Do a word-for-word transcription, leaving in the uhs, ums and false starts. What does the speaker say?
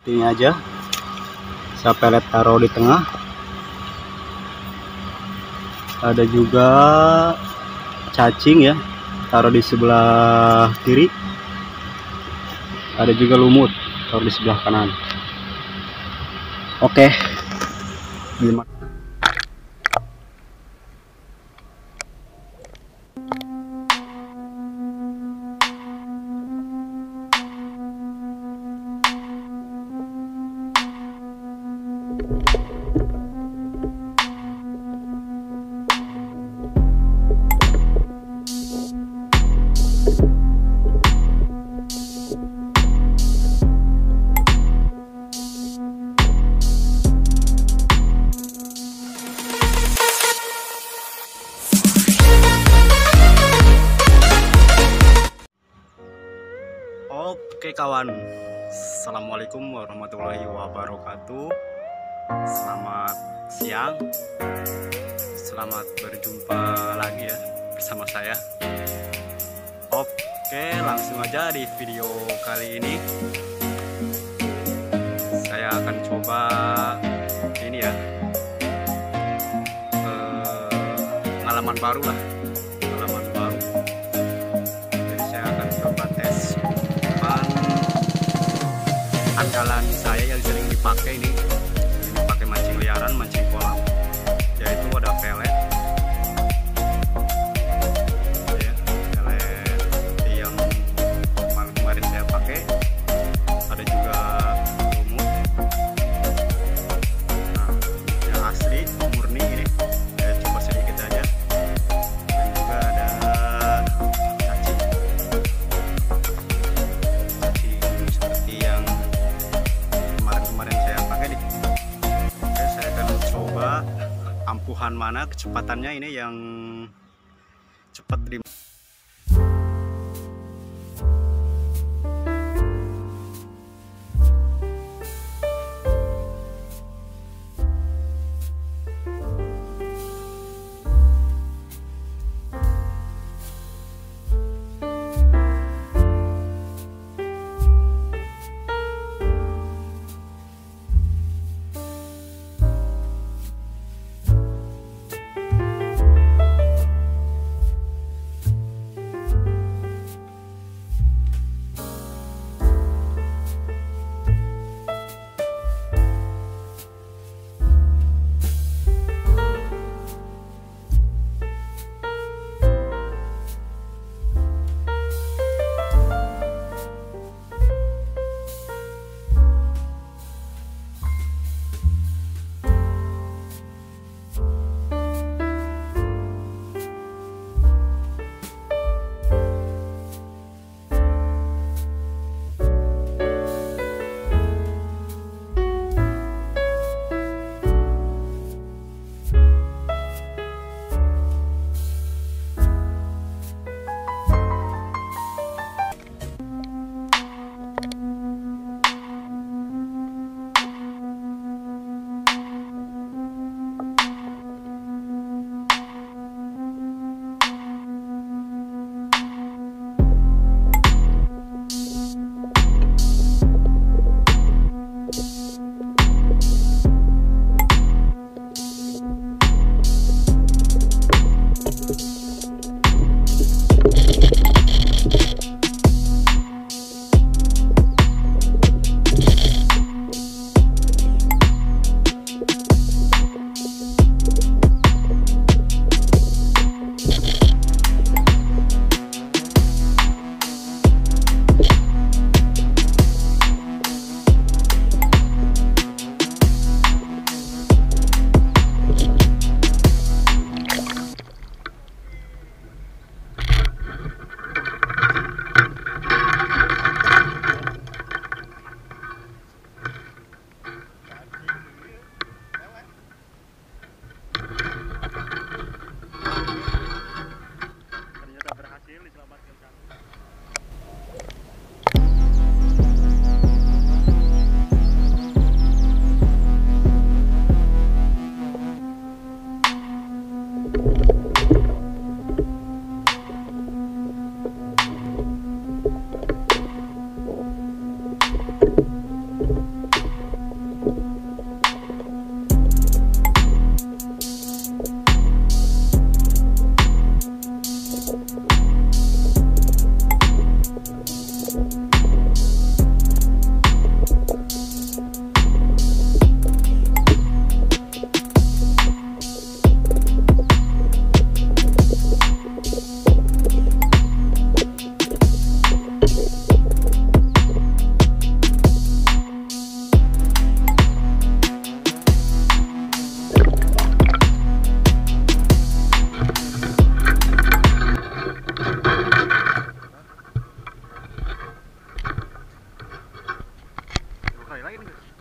seperti ini aja. Saya pelet taruh di tengah. Ada juga cacing ya, taruh di sebelah kiri. Ada juga lumut, taruh di sebelah kanan. Oke, gimana? Oke kawan, assalamualaikum warahmatullahi wabarakatuh. Selamat siang, selamat berjumpa lagi ya bersama saya. Oke, langsung aja di video kali ini saya akan coba ini ya, eh, pengalaman baru lah, pengalaman baru. Jadi saya akan coba tes andalan saya yang sering dipakai ini, sering dipakai mancing liaran, mancing kolam, yaitu ada pelet ya, pelet yang kemarin-kemarin saya pakai. Ada juga lumut, nah yang asli murni ini saya coba sedikit aja. Dan juga ada cacing, cacing seperti yang kemarin saya pakai nih. Oke, saya akan coba ampuhan mana kecepatannya ini yang cepat di Cobain Gus.